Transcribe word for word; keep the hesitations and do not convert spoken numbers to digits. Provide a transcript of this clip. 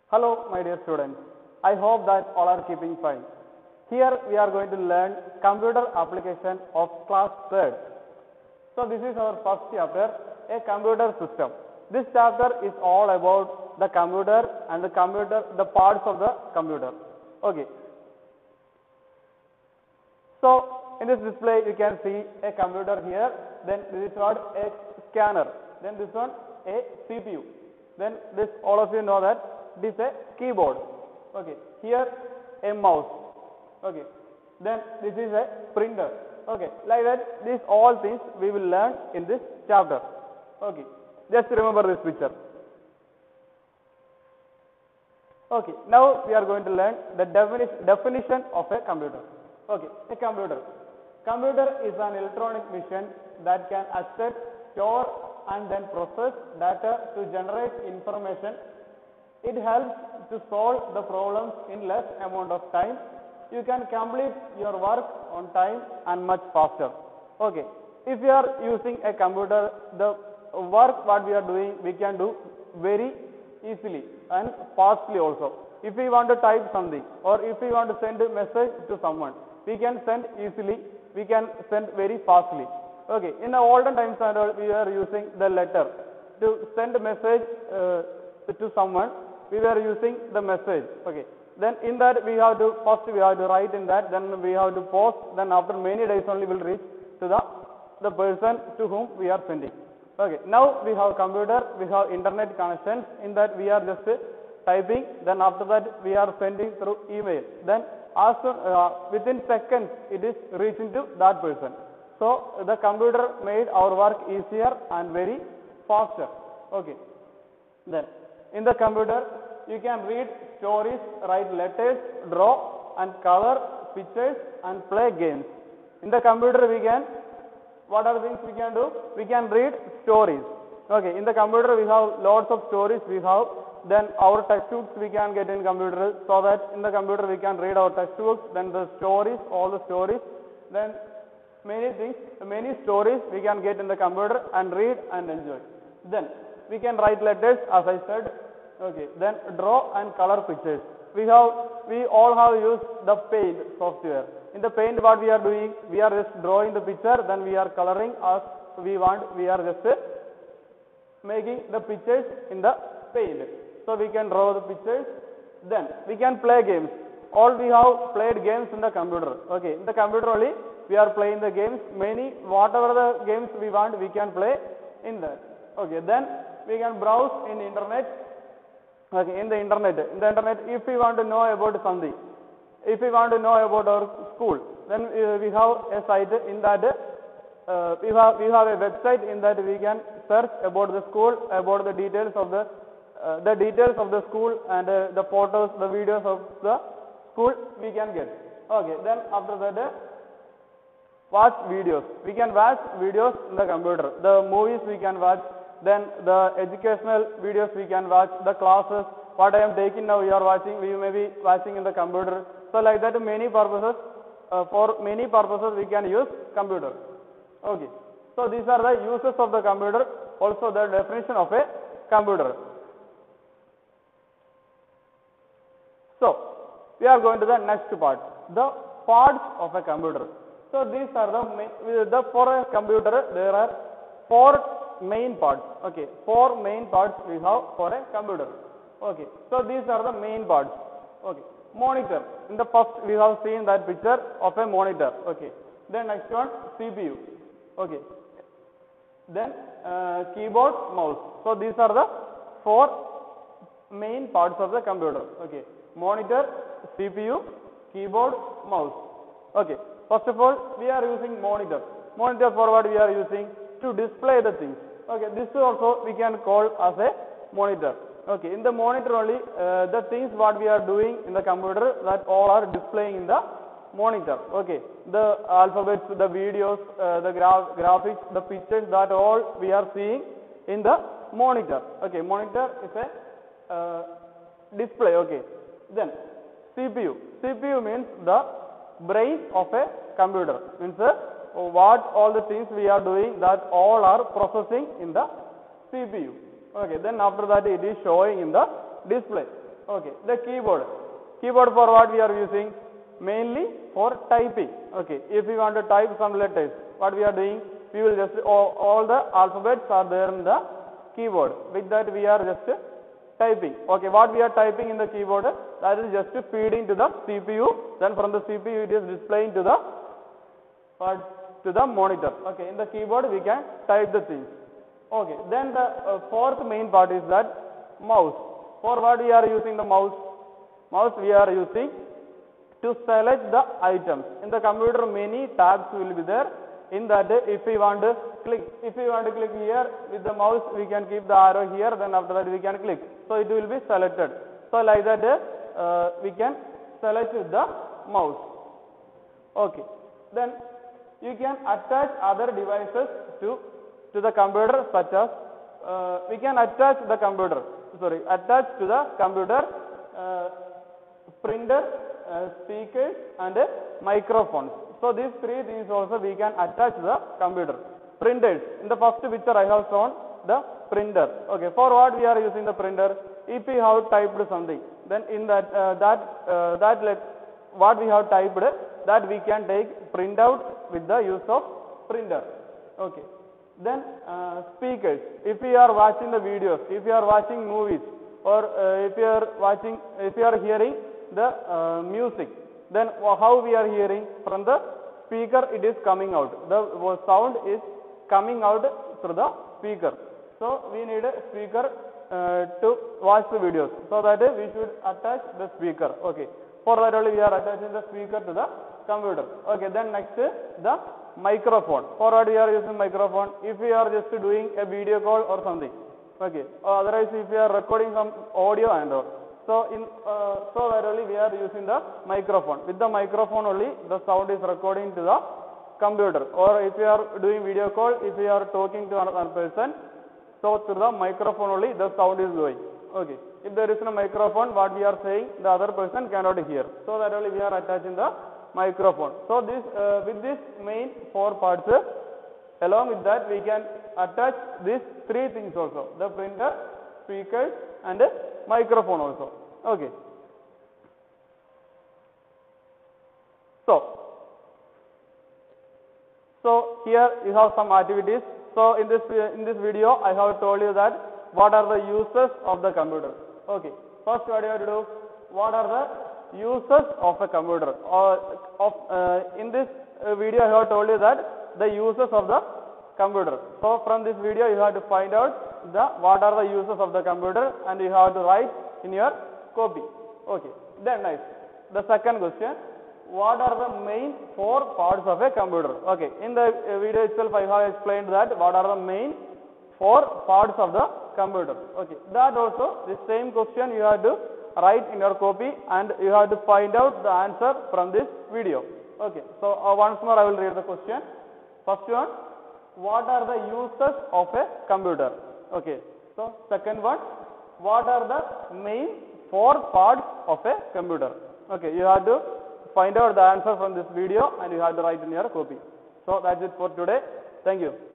Hello, my dear students. I hope that all are keeping fine. Here we are going to learn computer application of class third. So this is our first chapter, a computer system. This chapter is all about the computer and the computer, the parts of the computer. Okay. So in this display you can see a computer here. Then this is called a scanner. Then this one a C P U. Then this all of you know that this is a keyboard. Okay. Here a mouse. Okay. Then this is a printer. Okay. Like that, these all things we will learn in this chapter. Okay. Just remember this picture. Okay. Now we are going to learn the defini definition of a computer. Okay. A computer. Computer is an electronic machine that can access, store and then process data to generate information. It helps to solve the problems in less amount of time. You can complete your work on time and much faster. Okay. If you are using a computer, the work what we are doing, we can do very easily and fastly also. If we want to type something or if we want to send a message to someone, we can send easily, we can send very fastly. Okay. In the olden times we are using the letter to send a message uh, to someone. We were using the message. Okay. Then in that we have to first we have to write in that. Then we have to post. Then after many days only will reach to the the person to whom we are sending. Okay. Now we have computer. We have internet connections. In that we are just typing. Then after that we are sending through email. Then as uh, within seconds it is reaching to that person. So the computer made our work easier and very faster. Okay. Then in the computer you can read stories, write letters, draw and color pictures and play games. In the computer we can, what are the things we can do? We can read stories. Okay. In the computer we have lots of stories we have. Then our textbooks we can get in computer, so that in the computer we can read our textbooks, then the stories, all the stories, then many things, many stories we can get in the computer and read and enjoy. Then we can write letters as I said. Okay. Then draw and color pictures. We have, we all have used the Paint software. In the Paint what we are doing, we are just drawing the picture, then we are coloring as we want, we are just making the pictures in the Paint. So we can draw the pictures. Then we can play games. All we have played games in the computer. Okay. In the computer only we are playing the games. Many, whatever the games we want, we can play in that. Okay. Then we can browse in internet. Okay. In the internet. In the internet, if we want to know about something, if we want to know about our school, then uh, we have a site in that. Uh, we have we have a website in that we can search about the school, about the details of the uh, the details of the school and uh, the photos, the videos of the school we can get. Okay. Then after that, uh, watch videos. We can watch videos in the computer. The movies we can watch. Then the educational videos we can watch. The classes, what I am taking now you are watching, we may be watching in the computer. So like that, many purposes. Uh, for many purposes we can use computer. Okay. So these are the uses of the computer. Also the definition of a computer. So we are going to the next part, the parts of a computer. So these are the main, the for a computer there are four main parts. Okay, four main parts we have for a computer. Okay, so these are the main parts. Okay, monitor. In the first we have seen that picture of a monitor. Okay, then next one C P U. Okay, then uh, keyboard, mouse. So these are the four main parts of the computer. Okay, monitor, C P U, keyboard, mouse. Okay, first of all we are using monitor. Monitor for what we are using? To display the things. Okay, this also we can call as a monitor. Okay, in the monitor only uh, the things what we are doing in the computer, that all are displaying in the monitor. Okay, the alphabets, the videos, uh, the gra graphics, the pictures, that all we are seeing in the monitor. Okay, monitor is a uh, display. Okay, then C P U. C P U means the brain of a computer. Means uh, what all the things we are doing, that all are processing in the C P U. Okay, then after that it is showing in the display. Okay, the keyboard. Keyboard for what we are using? Mainly for typing. Okay, if we want to type some letters, what we are doing? We will just, all, all the alphabets are there in the keyboard. With that we are just typing. Okay, what we are typing in the keyboard, that is just feeding to the C P U. Then from the C P U it is displaying to the what, to the monitor. Okay, in the keyboard we can type the things. Okay, then the uh, fourth main part is that mouse. For what we are using the mouse? Mouse we are using to select the items. In the computer many tabs will be there. In that if we want to click, if we want to click here with the mouse, we can keep the arrow here, then after that we can click. So it will be selected. So like that uh, we can select with the mouse. Okay, then you can attach other devices to to the computer, such as uh, we can attach the computer sorry attach to the computer uh, printer, uh, speakers and uh, microphones. So these three things also we can attach the computer. Printers, in the first picture I have shown the printer. Okay, for what we are using the printer? If we have typed something, then in that uh, that uh, that let what we have typed, that we can take printout with the use of printer. Okay, then uh, speakers. If we are watching the videos, if we are watching movies, or uh, if we are watching, if we are hearing the uh, music, then how we are hearing? From the speaker it is coming out. The sound is coming out through the speaker. So we need a speaker uh, to watch the videos. So that we should attach the speaker. Okay. For that only we are attaching the speaker to the computer. Okay. Then next is the microphone. For what we are using microphone? If we are just doing a video call or something. Okay. Or otherwise if we are recording some audio and all. So in uh, so that only we are using the microphone. With the microphone only the sound is recording to the computer. Or if you are doing video call, if you are talking to another person, so through the microphone only the sound is going. Okay. If there is no microphone, what we are saying the other person cannot hear. So that only we are attaching the microphone. So this uh, with this main four parts, uh, along with that we can attach these three things also: the printer, speakers and uh, microphone also. Okay. So, so here you have some activities. So in this in this video I have told you that what are the uses of the computer. Okay. First what you have to do, what are the uses of a computer? Or of uh, in this uh, video I have told you that the uses of the computer. So from this video you have to find out the what are the uses of the computer, and you have to write in your copy. Okay. Then nice. The second question, what are the main four parts of a computer? Okay. In the video itself I have explained that what are the main four parts of the computer. Okay. That also the same question you have to write in your copy, and you have to find out the answer from this video. Okay. So uh, once more I will read the question. First one, what are the uses of a computer? Okay. So second one, what are the main four parts of a computer? Okay. You have to find out the answer from this video, and you have to write in your copy. So that's it for today. Thank you.